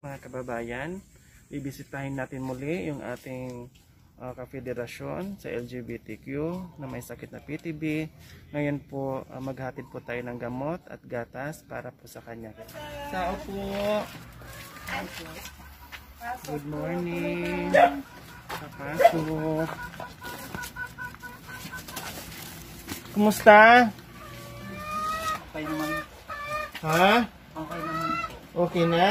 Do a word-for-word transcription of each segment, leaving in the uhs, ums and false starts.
Mga kababayan, bibisitahin natin muli yung ating uh, kafederasyon sa L G B T Q na may sakit na P T B. Ngayon po, uh, maghatid po tayo ng gamot at gatas para po sa kanya. Sao po! Good morning! Papasok! Kumusta? Okay naman. Ha? Okay naman po. Okay na?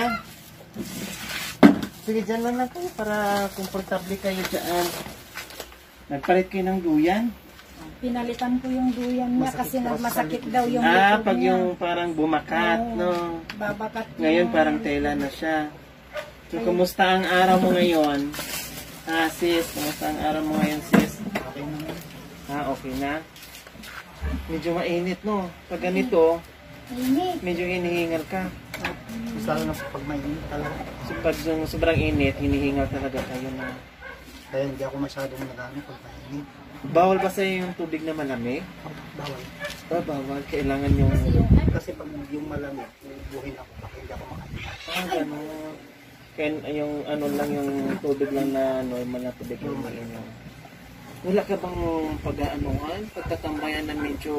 Sige, dyan lang lang kayo para komportable kayo dyan. Nagpalit kayo ng duyan? Pinalitan ko yung duyan niya Masakit kasi po. nagmasakit daw yung Ah, likod pag niya. yung parang bumakat, Oo, no? Babakat Ngayon yung- parang tela na siya. So, kumusta ang araw mo ngayon? Ah, sis, kumusta ang araw mo ngayon, sis? Okay naman. Ah, okay na? Medyo mainit, no? Pag ganito, Init. medyo hinihingal ka. Lalo na po pag mainit talaga. So, pag yung sobrang init, hinihingal talaga kayo na. Kaya hindi ako masyadong nagano pag mainit. Bawal ba sa'yo yung tubig na malamig? Bawal. Ah, bawal. Kailangan yung... Kasi pag yung malamig, buhin ako pag hindi ako makain. Ah, gano'n. Kaya yung ano lang, yung tubig lang na normal na tubig yung mainom. Wala ka bang pag-aanuhan? Pagkatambayan na medyo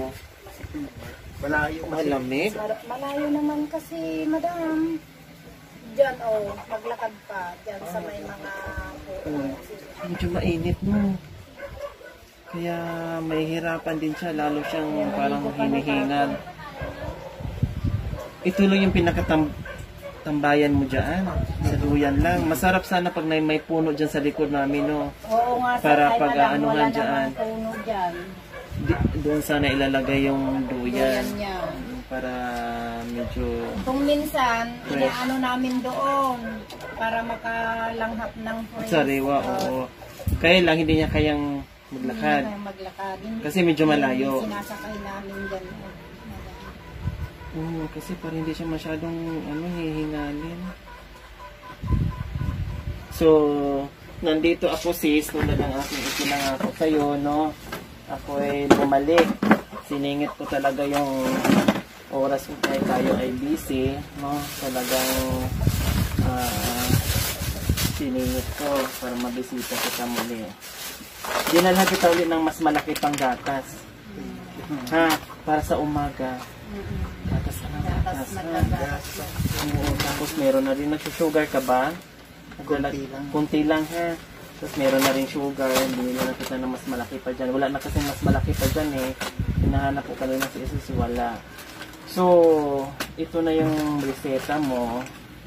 Malayo kasi. malamig? Mar- Malayo naman kasi, madam. Diyan, oh, maglakad pa. Diyan sa may mga... Oo. Medyo mainit, no? Kaya mahihirapan din siya, lalo siyang parang hinihingal. Ito lang yung pinakatambayan mo dyan. Sa duyan lang. Masarap sana pag may, may puno dyan sa likod namin, no? Oo nga, Para sakay na lang, pag-aanuhan wala dyan. namang puno dyan. Di, doon sana ilalagay yung duyan. Duyan niya. Para medyo... Kung minsan, Fresh. inaano namin doon para makalanghap ng fresh. Sariwa, oo. Kaya lang hindi niya kayang maglakad. Hindi na kayo maglakad. Hindi- Kasi medyo malayo. Hindi sinasakay namin dyan. Oo, kasi parang hindi siya masyadong ano, hihingalin. So, nandito ako sis, tulad ng aking itinangako sa'yo, no? Ako ay bumalik. Siningit ko talaga yung oras ko kaya tayo ay busy, no? Talagang ah, siningit ko para mabisita kita muli. Dinalhan kita ulit ng mas malaki pang gatas. Ha? Para sa umaga. Gatas na ng gatas. Gatas na ha? gatas. Oo, tapos meron na rin nagsusugar ka ba? Kunti lang. Kunti lang ha. Tapos meron na rin sugar. Binili na kita na mas malaki pa dyan. Wala na kasi mas malaki pa dyan eh. Hinahanap ko kanina sa isa si wala. So, ito na yung reseta mo.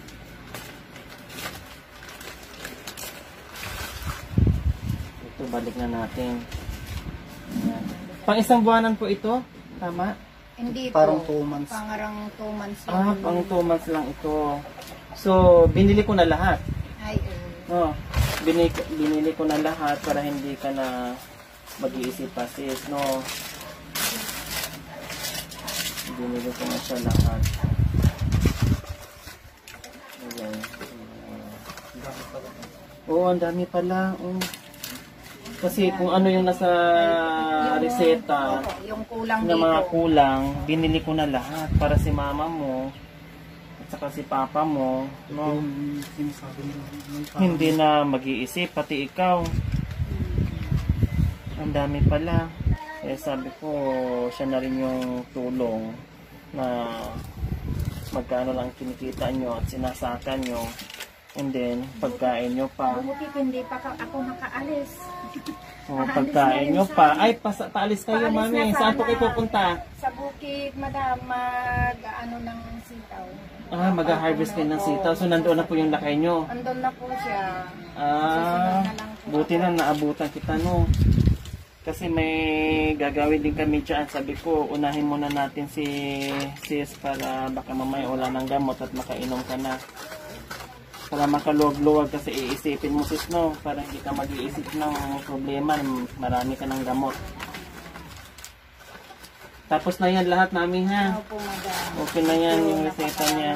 Ito, balik na natin. Ayan. Pang isang buwanan po ito? Tama? Hindi Parang po. two months. Pangarang two months. Ah, yun. pang two months lang ito. So, binili ko na lahat. Ay, Oh, oh. binili, binili ko na lahat para hindi ka na mag-iisip pa sis, no? Binili ko na siya lahat. Ayan. Oo, ang dami pala. Oh. Kasi kung ano yung nasa Yung- reseta, oo, yung kulang na dito. mga kulang, binili ko na lahat para si mama mo at saka si papa mo, no? Yung sinasabi nila. yung parang- Hindi na mag-iisip, pati ikaw. Ang dami pala. Eh sabi ko, siya na rin yung tulong na magkano lang kinikita nyo at sinasaka nyo. And then, pagkain nyo pa. Buti hindi pa ka- ako nakaalis. O, pagkain nyo pa. Ay, pasa, paalis kayo, Paalis mami. na Saan po sana. kayo pupunta? Sa bukid, madam, mag ano ng sitaw. Ah, mag-harvest kayo ng sitaw. So, nandoon na po yung lakay nyo. Andun na po siya. Ah, Susunod na lang po buti ako. na naabutan kita, no? Kasi may gagawin din kami dyan. Sabi ko, unahin muna natin si sis para baka mamaya wala ng gamot at makainom ka na. Para makaluwag-luwag kasi iisipin mo sis, no? Para hindi ka mag-iisip ng problema. Marami ka ng gamot. Tapos na yan lahat namin, ha? Opo, madam. Okay na yan yung reseta niya.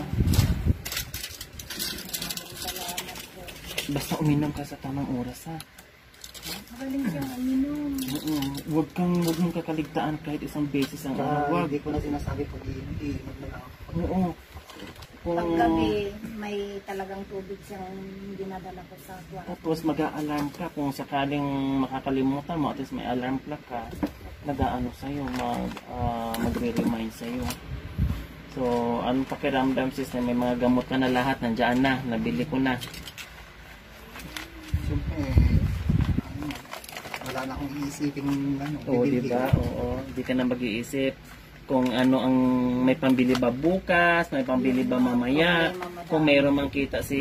Basta uminom ka sa tamang oras, ha? Magaling siyang uminom. Oo. Huwag kang, huwag mong kakaligtaan kahit isang beses ang Kaya araw. Huwag. hindi ko na sinasabi pag iinom na lang ako. Oo. Kung, Paggabi, may talagang tubig siyang dinadala ko sa kwarto. tapos mag-a-alarm ka kung sakaling makakalimutan mo, at least may alarm clock ka, nag-aano sa'yo, mag, uh, magre-remind sa'yo. So, anong pakiramdam sis na may mga gamot ka na lahat, nandiyan na, nabili ko na. Siyempre, ano, wala na akong iisipin ano, Oo, bibili. diba? Oo, di ka na mag-iisip kung ano ang may pambili ba bukas, may pambili ba mamaya. Kung mayroon mang kita si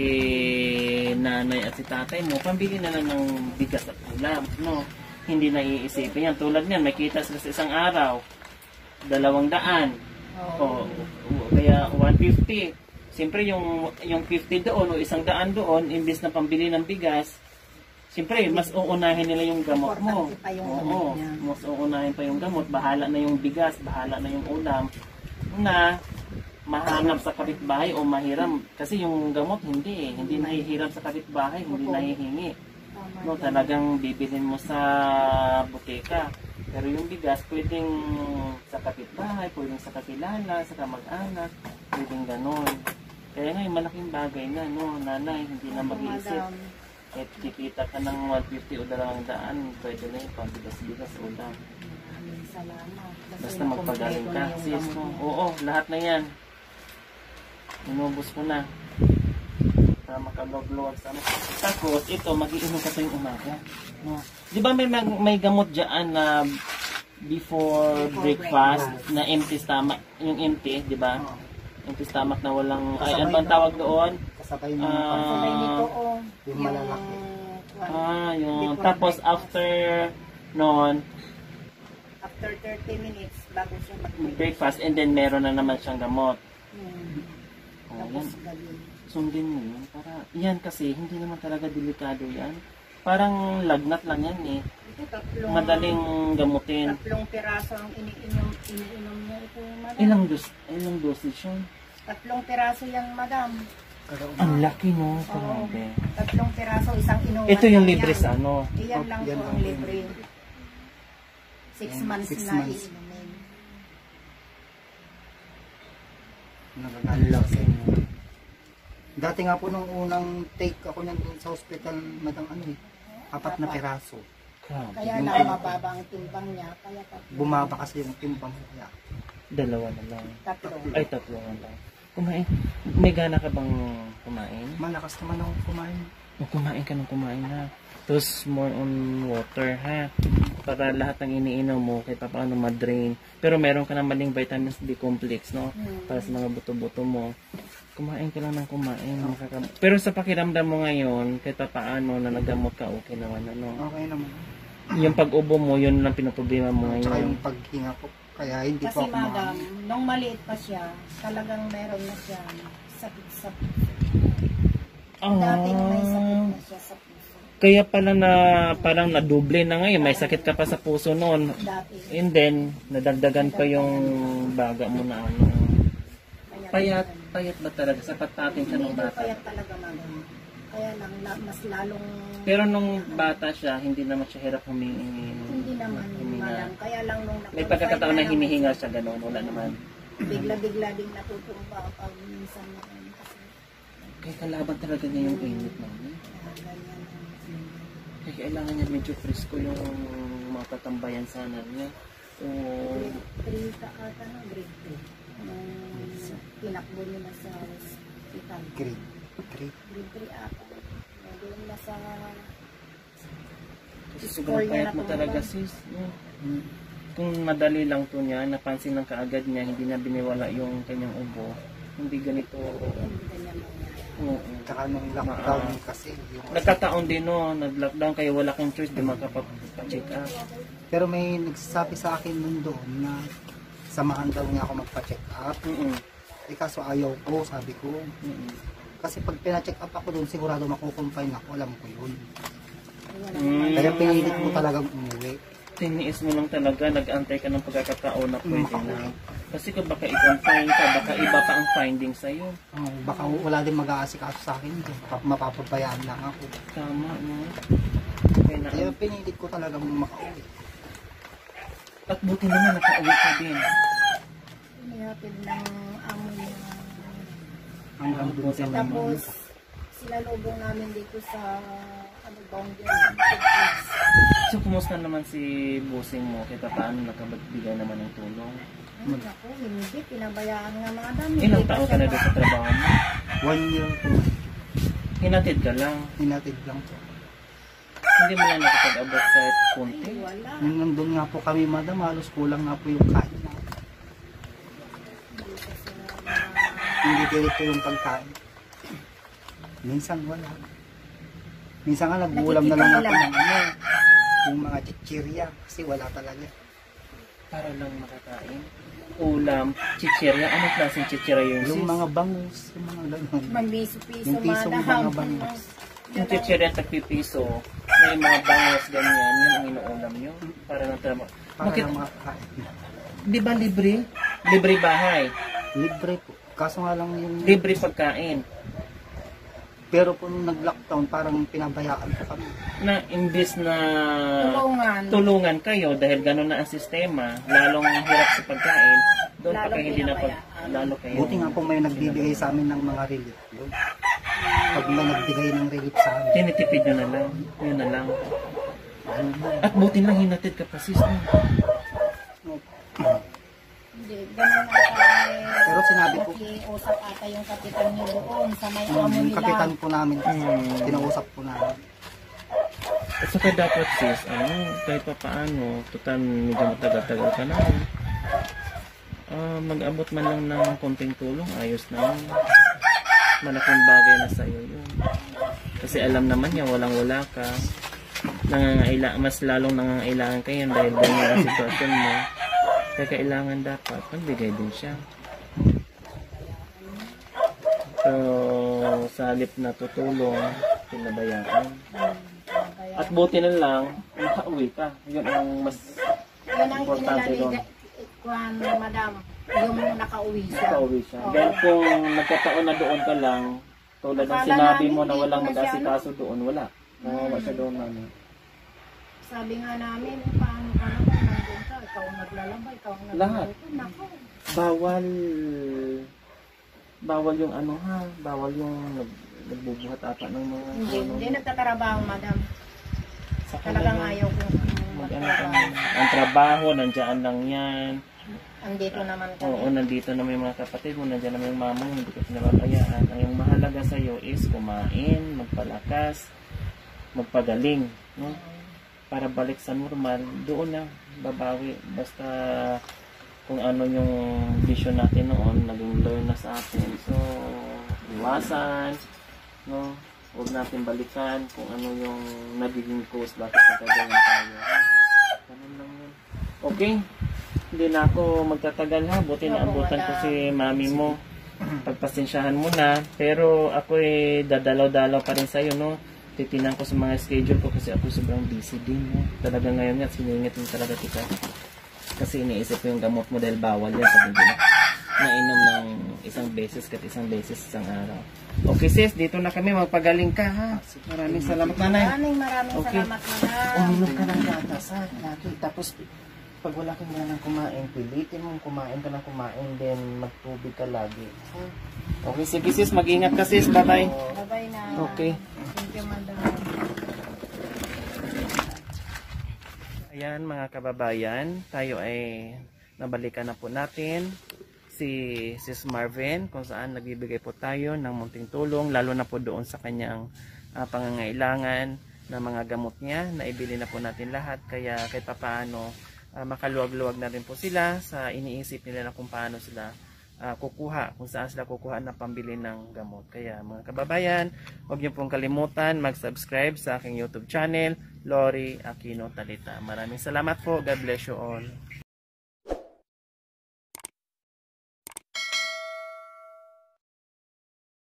nanay at si tatay mo, pambili na lang ng bigas at ulam, no? Hindi na iisipin yan. Tulad niyan, may kita sila sa isang araw, dalawang daan. O, kaya one fifty. Siyempre yung yung fifty doon o isang daan doon, imbis na pambili ng bigas, siyempre mas uunahin nila yung gamot mo. Importante pa yung Oo, gamot niya. mas uunahin pa yung gamot. Bahala na yung bigas, bahala na yung ulam na mahanap sa kapitbahay o mahiram. Kasi yung gamot hindi eh. Hindi nahihiram sa kapitbahay, hindi Opo. nahihingi. Tama No, yan. talagang bibilin mo sa buteka. Pero yung bigas, pwedeng sa kapitbahay, pwedeng sa kakilala, sa kamag-anak, pwedeng ganon. Kaya nga, yung malaking bagay na, no, nanay, hindi na Opo, mag-iisip. madam. Kahit kikita ka ng one fifty o dalawang daan, pwede na yung pambigas-bigas ulam. Maraming salamat. Kasi Basta magpagaling ka. nakumpleto na yung Sis, gamot no? niya. Oo, lahat na yan. Inubos ko na. Para makalog-luwag sa ano. Tapos, ito, mag-iinom ka tuwing umaga. No? Di ba may, mag- may gamot dyan na before, Before breakfast, breakfast. na empty stomach, yung empty, di ba? Oo. Empty stomach na walang, ay, Kasabay ano bang na- tawag doon? Kasabay ng Ah, Sabay nito, oh. yung malalaki. kwan, Ah, yung, before tapos breakfast. after noon, After thirty minutes, bago siya mag-break. breakfast, and then meron na naman siyang gamot. Hmm. Oh, Tapos yan. gabi. Sundin mo yun. Para, yan kasi, hindi naman talaga delikado yan. Parang lagnat lang yan eh. Ito, tatlong, Madaling gamutin. tatlong piraso ang iniinom, iniinom niya ito, madam. Ilang dos, ilang dosage yun? Tatlong piraso yan, madam. Kada Ang laki no, Oo. grabe. Tatlong piraso, isang inuman. Ito yung lang libre yan. sa ano. Iyan lang Yan po lang ang po. libre. Six Yan, months six na months. iinumin. nagagalit kasi. Dati nga po nung unang take ako niyan doon sa hospital, madang ano eh, apat na peraso. Grabe. Kaya Yung lang ano, mababa ang timbang niya. Kaya tatlo. Bumaba kasi yung timbang niya. Dalawa na lang. Tatlo. Ay, tatlo na lang. Kumain. May gana ka bang kumain? Malakas naman ako kumain. O, kumain ka ng kumain na. Tapos more on water ha. Para lahat ng iniinom mo kahit pa paano ma-drain. Pero meron ka na maling vitamins B complex, no? Hmm. Para sa mga buto-buto mo. Kumain ka lang ng kumain. Makaka- Pero sa pakiramdam mo ngayon, kahit pa paano na nagamot ka, okay naman, ano? Okay naman. Yung pag-ubo mo, yun lang pinoproblema mo Tsaka ngayon. yung paghinga ko. Kaya hindi Kasi po ako madam, kumain. nung maliit pa siya, talagang meron na siya sakit-sakit. Ah, Dating may sakit na siya sa puso. kaya pala na parang nadoble na ngayon. May sakit ka pa sa puso noon. Dati. And then, nadagdagan pa yung baga mo na ano. Payat, payat ba talaga? Sapat natin siya Hindi nung daw bata. payat talaga madam. Kaya lang la- mas lalong Pero nung bata siya, hindi naman siya hirap humingi. hindi naman Huminga. madam. Kaya lang nung May nag-confine pagkakataon na naman hinihinga siya, siya gano'n. Wala naman. Bigla-bigla ding natutumba pag minsan na kasi Kaya kalaban talaga niya yung init namin. ah, ganyan ang Kaya kailangan niya medyo fresco yung mga katambayan sana niya. So, grade three ka ata na grade three. Nung tinakbo nila sa hospital. Grade three. Grade three ata. Doon na sa kasi Score sobrang niya payat na mo po talaga ba? sis. No? Hmm. Kung madali lang to niya, napansin ng kaagad niya, hindi na biniwala yung kanyang ubo. Hindi ganito. ganyan mangyari. Oo. Tsaka nung lockdown kasi. Yung, Nagkataon din no, nag-lockdown kayo, wala kang choice, di makapag-check up. pero may nagsasabi sa akin nun doon na samahan daw niya ako magpa-check up. Mm-mm. Eh kaso ayaw ko, sabi ko. Mm-mm. Kasi pag pina-check up ako doon, sigurado makukonfine ako, alam ko yun. Wala Mm. Kaya pinilit ko talagang umuwi. Tiniis mo lang talaga, nag-antay ka ng pagkakataon na pwede Mm. na. Kasi kung baka i-confine ka, baka iba pa ang findings sa'yo. Oh, baka wala din mag-aasikaso sa akin. Map- Mapapabayaan lang ako. Tama, no? Kaya na, Kaya pinilit ko talagang makauwi. at buti naman nakauwi ka din. Inihapid ng amo niya. Hanggang doon sa may Tapos, sinalubong namin dito sa ano boundary. So, kumusta naman si bossing mo? Kita paano nakabagbigay naman ng tulong? Ay, naku, hindi. Pinabayaan nga madam. Ilang Hindi taon pa ka na siya doon sa trabaho mo? one year po. Hinatid ka lang. Hinatid lang po. Hindi mo lang nakapag-abot kahit kunti. ma- Wala. Nung nandun nga po kami, madam, halos kulang nga po yung kain. Hindi kasi na Hindi ganito yung pagkain. Minsan wala. Minsan nga nagbulam na lang ako Nakikita ng ano, yung mga chichirya kasi wala talaga. Para lang makakain. Ulam, chichirya. Ano klaseng chichirya yun? Yung sis? mga bangus, yung mga gano'n. Magbiso-piso Yung piso madam. mga bangus. Yung chichirya at tagpipiso, may mga bangos ganyan, yun ang inuulam nyo. Para ng trabaho. Para Bakit? lang makakain. Di ba libre? Libre bahay. Libre po. Kaso nga lang yung... Libre pagkain. Pero po nung nag-lockdown, parang pinabayaan po kami. Na imbis na Tulungan. tulungan kayo dahil gano'n na ang sistema, lalong hirap sa pagkain, doon pa Lalong kayo hindi na pag, pinabayaan. lalo kayo. Buti nga po may nagbibigay sa amin ng mga relief. Yun. Pag may nagbigay ng relief sa amin, Tinitipid nyo na lang. Yun na lang. ano mo? At buti lang hinatid ka pa sis. no? Hindi, ganun ata eh. Pero sinabi ko, Nakiusap ata yung kapitan niyo doon sa may amo yung nila. kapitan po namin, Hmm. kinausap po namin. At saka dapat sis, ano, kahit pa paano, total medyo matagal-tagal ka na. Ah, mag-abot man lang ng konting tulong, ayos na yun. Malaking bagay na sa'yo yun. Kasi alam naman niya, walang-wala ka. Nangangaila, mas lalong nangangailangan kayo dahil ganyan ang sitwasyon mo. Kaya kailangan dapat, magbigay din siya. So, sa halip na tutulong, pinabayaan. At buti na lang, nakauwi ka. Yun ang mas Yun ang importante doon. inilaliga. Kwan, madam, yung nakauwi siya. Nakauwi siya. Oo. Dahil kung nagkataon na doon ka lang, tulad ng Akala sinabi namin mo na dito walang na siya, mag-asikaso doon, wala. Nawawa siya doon namin. Sabi nga namin, paano ka na kung nandun ka? Ikaw ang naglalaba, ikaw ang Lahat. naglalaba. Nako. Bawal, bawal yung ano ha, bawal yung nag, nagbubuhat ata ng mga Hindi, ano. hindi nagtatrabaho, madam. Sa Talagang kanila, ayaw ko mag ano ka magtrabaho. na. Ang trabaho, nandiyan lang yan. Andito naman kami. Oo, nandito na may mga kapatid mo, nandiyan na may mama mo, hindi ka pinapabayaan. Ang yung mahalaga sa iyo is kumain, magpalakas, magpagaling, no? Para balik sa normal, doon na babawi. Basta kung ano yung vision natin noon, naging learn na sa atin. So, iwasan, no? Huwag natin balikan kung ano yung nagiging cause, bakit nagkaganyan tayo. Ganun lang yun. Okay? Hindi na ako magtatagal ha. Buti na abutan ko si mami mo. Pagpasensyahan mo na. Pero ako eh dadalaw-dalaw pa rin sa'yo, no? Titinan ko sa mga schedule ko kasi ako sobrang busy din, no? Talaga ngayon nga, siningit mo talaga kita. Kasi iniisip ko yung gamot mo dahil bawal yan sa hindi na nainom ng isang beses kat isang beses isang araw. Okay sis, dito na kami. Magpagaling ka ha. Maraming salamat nanay. Maraming maraming Okay. salamat, madam. Uminom ka ng gatas ha. Lagi. Tapos pag wala kang wala ng kumain, pilitin mong kumain ka ng kumain, then magtubig ka lagi. Ha? Okay, sige sis, mag-ingat ka sis. Bye-bye. Bye-bye na. Okay. Thank you, madam. Ayan mga kababayan, tayo ay nabalikan na po natin si Sis Marvin kung saan nagbibigay po tayo ng munting tulong, lalo na po doon sa kanyang uh, pangangailangan ng mga gamot niya. Naibili na po natin lahat, kaya kahit paano uh, makaluwag-luwag na rin po sila sa iniisip nila na kung paano sila uh, kukuha, kung saan sila kukuha na pambili ng gamot. Kaya mga kababayan, huwag niyo pong kalimutan mag-subscribe sa aking YouTube channel, Lori Aquino Talita. Maraming salamat po. God bless you all.